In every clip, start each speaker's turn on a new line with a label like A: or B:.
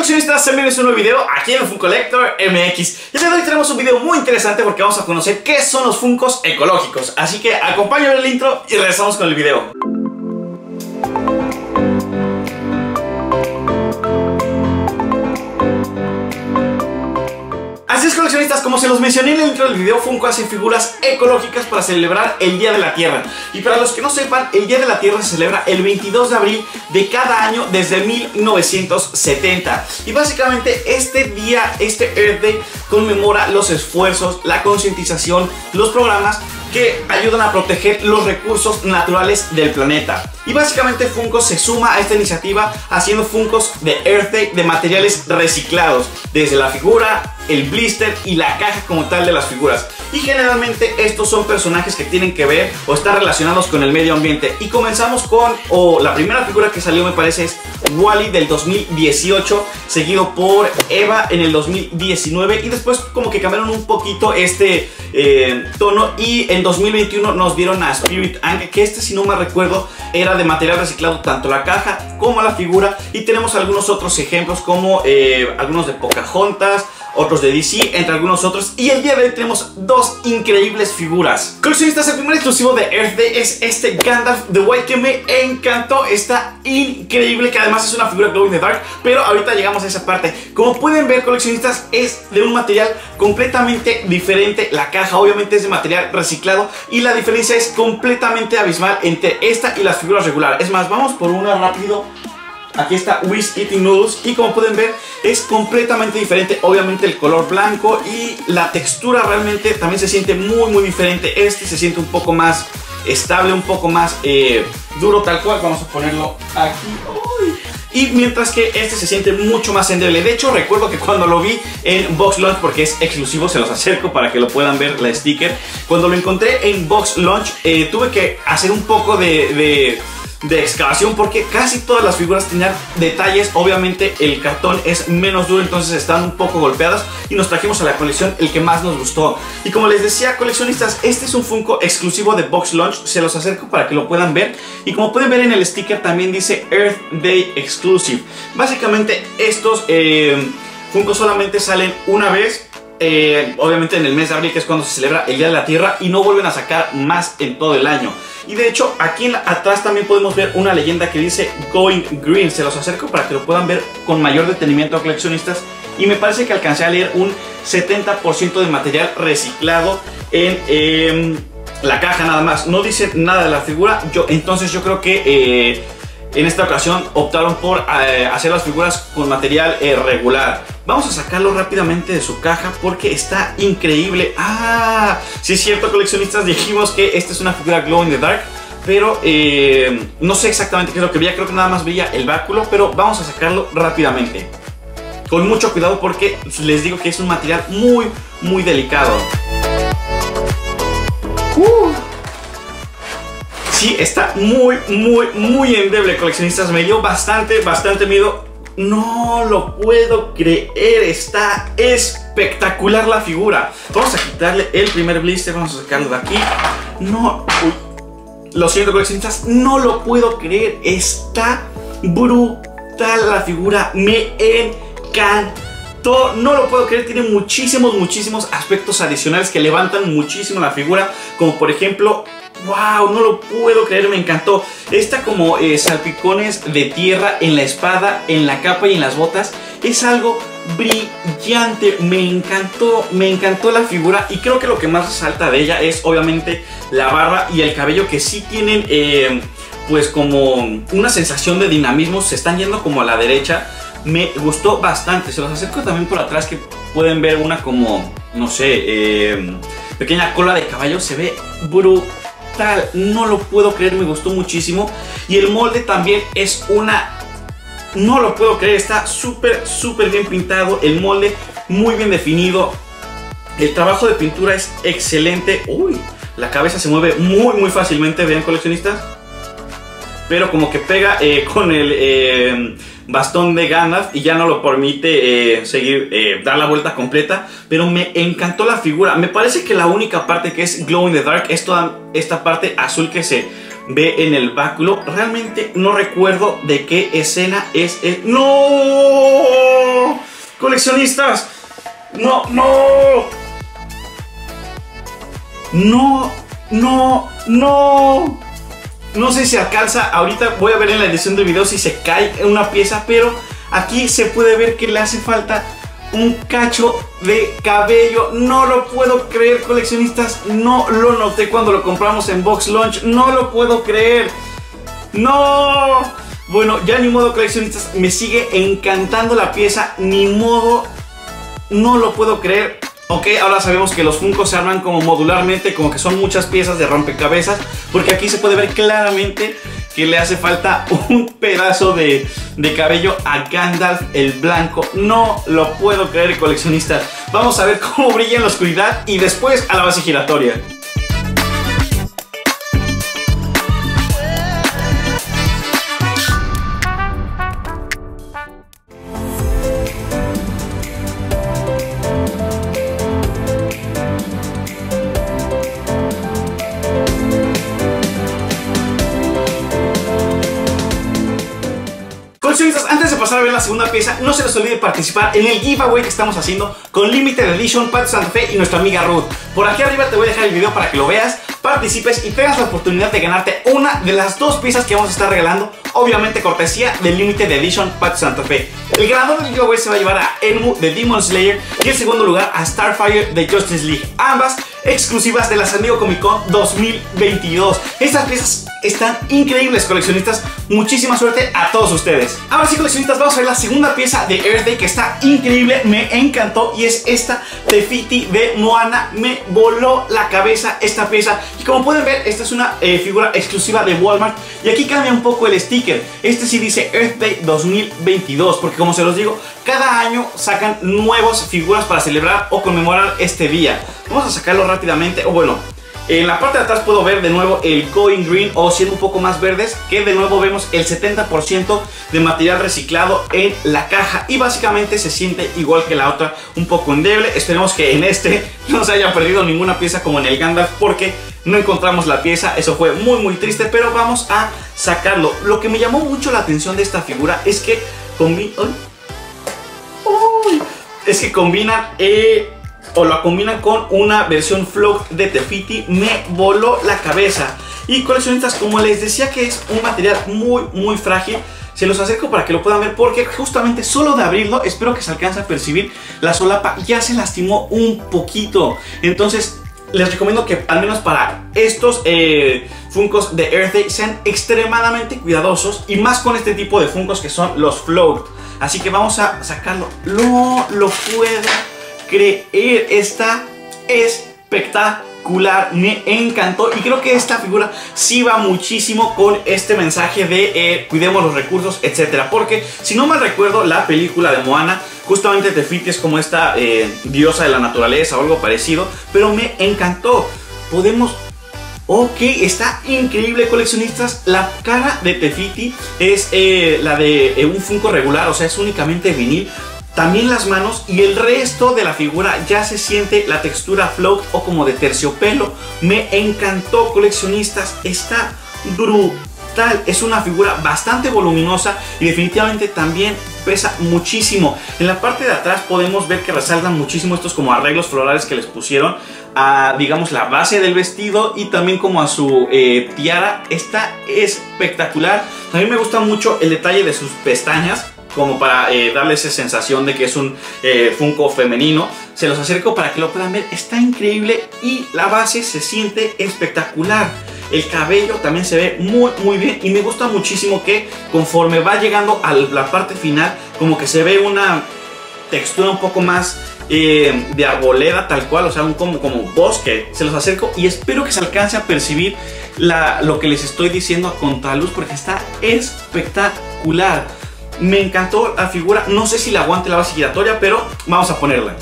A: coleccionistas, sean bienvenidos a un nuevo video aquí en el Funko Collector MX. Y el día de hoy tenemos un video muy interesante porque vamos a conocer qué son los Funkos ecológicos. Así que acompáñame el intro y regresamos con el video. Así es, coleccionistas, como se los mencioné en el intro del video, Funko hace figuras ecológicas para celebrar el Día de la Tierra. Y para los que no sepan, el Día de la Tierra se celebra el 22 de abril de cada año desde 1970. Y básicamente este día, este Earth Day, conmemora los esfuerzos, la concientización, los programas que ayudan a proteger los recursos naturales del planeta. Y básicamente Funko se suma a esta iniciativa haciendo Funkos de Earth Day de materiales reciclados, desde la figura, el blister y la caja como tal de las figuras. Y generalmente estos son personajes que tienen que ver o están relacionados con el medio ambiente. Y comenzamos con, la primera figura que salió me parece es Wall-E del 2018, seguido por Eva en el 2019, y después como que cambiaron un poquito este tono, y en 2021 nos dieron a Spirit Ang, que si no me recuerdo era de material reciclado tanto la caja como la figura. Y tenemos algunos otros ejemplos como algunos de Pocahontas, otros de DC, entre algunos otros. Y el día de hoy tenemos dos increíbles figuras. Coleccionistas, el primer exclusivo de Earth Day es este Gandalf de White, que me encantó. Está increíble, que además es una figura glow in the dark, pero ahorita llegamos a esa parte. Como pueden ver, coleccionistas, es de un material completamente diferente. La caja obviamente es de material reciclado y la diferencia es completamente abismal entre esta y las figuras regulares. Es más, vamos por una rápido. Aquí está Wiz Eating Noodles, y como pueden ver es completamente diferente. Obviamente el color blanco y la textura realmente también se siente muy diferente. Este se siente un poco más estable, un poco más duro, tal cual. Vamos a ponerlo aquí. ¡Uy! Y mientras que este se siente mucho más endeble. De hecho, recuerdo que cuando lo vi en Box Launch, porque es exclusivo, se los acerco para que lo puedan ver, la sticker. Cuando lo encontré en Box Launch, tuve que hacer un poco de excavación, porque casi todas las figuras tenían detalles. Obviamente el cartón es menos duro, entonces están un poco golpeadas, y nos trajimos a la colección el que más nos gustó. Y como les decía, coleccionistas, este es un Funko exclusivo de Box Launch. Se los acerco para que lo puedan ver, y como pueden ver en el sticker también dice Earth Day Exclusive. Básicamente estos Funko solamente salen una vez, obviamente en el mes de abril, que es cuando se celebra el Día de la Tierra, y no vuelven a sacar más en todo el año. Y de hecho aquí atrás también podemos ver una leyenda que dice Going Green. Se los acerco para que lo puedan ver con mayor detenimiento, coleccionistas. Y me parece que alcancé a leer un 70% de material reciclado en la caja nada más. No dice nada de la figura. Entonces yo creo que en esta ocasión optaron por hacer las figuras con material regular. Vamos a sacarlo rápidamente de su caja porque está increíble. Ah, sí es cierto, coleccionistas, dijimos que esta es una figura glow in the dark, pero no sé exactamente qué es lo que veía. Creo que nada más veía el báculo, pero vamos a sacarlo rápidamente, con mucho cuidado, porque les digo que es un material muy delicado. Sí, está muy endeble, coleccionistas. Me dio bastante miedo. No lo puedo creer, está espectacular la figura. Vamos a quitarle el primer blister, vamos a sacarlo de aquí. No, lo siento, coleccionistas, no lo puedo creer. Está brutal la figura, me encantó. No lo puedo creer, tiene muchísimos aspectos adicionales que levantan muchísimo la figura, como por ejemplo, wow, no lo puedo creer, me encantó. Está como salpicones de tierra en la espada, en la capa y en las botas. Es algo brillante, me encantó la figura. Y creo que lo que más resalta de ella es obviamente la barba y el cabello, que sí tienen pues como una sensación de dinamismo. Se están yendo como a la derecha. Me gustó bastante. Se los acerco también por atrás, que pueden ver una como, no sé, pequeña cola de caballo. Se ve brutal. No lo puedo creer, me gustó muchísimo. Y el molde también es una... No lo puedo creer, está súper bien pintado. El molde muy bien definido. El trabajo de pintura es excelente. Uy, la cabeza se mueve muy fácilmente, vean, coleccionistas. Pero como que pega con el bastón de Gandalf y ya no lo permite seguir, dar la vuelta completa. Pero me encantó la figura. Me parece que la única parte que es glow in the dark es toda esta parte azul que se ve en el báculo. Realmente no recuerdo de qué escena es. ¡No! coleccionistas. No, no. No, no, no. No sé si alcanza. Ahorita voy a ver en la edición del video si se cae una pieza, pero aquí se puede ver que le hace falta un cacho de cabello. No lo puedo creer, coleccionistas. No lo noté cuando lo compramos en Box Lunch. No lo puedo creer. No. Bueno, ya ni modo, coleccionistas. Me sigue encantando la pieza. Ni modo. No lo puedo creer. Ok, ahora sabemos que los Funkos se arman como modularmente, como que son muchas piezas de rompecabezas, porque aquí se puede ver claramente que le hace falta un pedazo de cabello a Gandalf el Blanco. No lo puedo creer, coleccionistas. Vamos a ver cómo brilla en la oscuridad y después a la base giratoria. Antes de pasar a ver la segunda pieza, no se les olvide participar en el giveaway que estamos haciendo con Limited Edition, Patio Santa Fe y nuestra amiga Ruth. Por aquí arriba te voy a dejar el video para que lo veas, participes y tengas la oportunidad de ganarte una de las dos piezas que vamos a estar regalando, obviamente cortesía de Limited Edition, Patio Santa Fe. El ganador del giveaway se va a llevar a Enmu de Demon Slayer y el segundo lugar a Starfire de Justice League, ambas exclusivas de la San Diego Comic Con 2022. Estas piezas están increíbles, coleccionistas. Muchísima suerte a todos ustedes. Ahora sí, coleccionistas, vamos a ver la segunda pieza de Earth Day que está increíble, me encantó, y es esta Tefiti de Moana. Me voló la cabeza esta pieza y como pueden ver, esta es una figura exclusiva de Walmart y aquí cambia un poco el sticker. Este sí dice Earth Day 2022 porque, como se los digo, cada año sacan nuevas figuras para celebrar o conmemorar este día. Vamos a sacarlo rápidamente, o bueno, en la parte de atrás puedo ver de nuevo el Going Green, o siendo un poco más verdes, que de nuevo vemos el 70% de material reciclado en la caja y básicamente se siente igual que la otra, un poco endeble. Esperemos que en este no se haya perdido ninguna pieza como en el Gandalf, porque no encontramos la pieza. Eso fue muy triste, pero vamos a sacarlo. Lo que me llamó mucho la atención de esta figura es que combinan o la combinan con una versión float de Tefiti. Me voló la cabeza. Y, coleccionistas, como les decía que es un material muy frágil, se los acerco para que lo puedan ver, porque justamente solo de abrirlo, espero que se alcance a percibir, la solapa ya se lastimó un poquito. Entonces les recomiendo que al menos para estos Funkos de Earth Day sean extremadamente cuidadosos, y más con este tipo de Funkos que son los float. Así que vamos a sacarlo. No lo puedo creer, está espectacular, me encantó, y creo que esta figura sí va muchísimo con este mensaje de cuidemos los recursos, etcétera, porque si no mal recuerdo, la película de Moana, justamente Tefiti es como esta diosa de la naturaleza o algo parecido, pero me encantó. Ok, está increíble, coleccionistas. La cara de Tefiti es la de un Funko regular, o sea, es únicamente vinil. También las manos y el resto de la figura ya se siente la textura float o como de terciopelo. Me encantó, coleccionistas. Está brutal. Es una figura bastante voluminosa y definitivamente también pesa muchísimo. En la parte de atrás podemos ver que resaltan muchísimo estos como arreglos florales que les pusieron a, digamos, la base del vestido y también como a su tiara. Está espectacular. También me gusta mucho el detalle de sus pestañas, como para darle esa sensación de que es un Funko femenino. Se los acerco para que lo puedan ver. Está increíble y la base se siente espectacular. El cabello también se ve muy bien, y me gusta muchísimo que conforme va llegando a la parte final, como que se ve una textura un poco más de arboleda, tal cual, o sea, como bosque. Se los acerco y espero que se alcance a percibir lo que les estoy diciendo a contraluz, porque está espectacular. Me encantó la figura. No sé si la aguante la base giratoria, pero vamos a ponerla.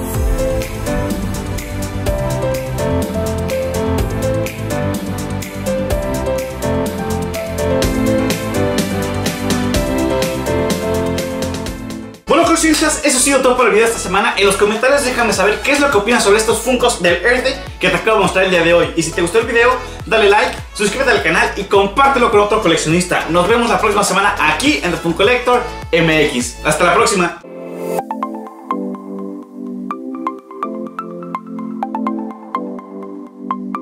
A: Bueno, coleccionistas, eso ha sido todo por el video de esta semana. En los comentarios déjame saber qué es lo que opinas sobre estos Funkos del Earth Day que te acabo de mostrar el día de hoy. Y si te gustó el video, dale like, suscríbete al canal y compártelo con otro coleccionista. Nos vemos la próxima semana aquí en The Funko Collector MX. Hasta la próxima.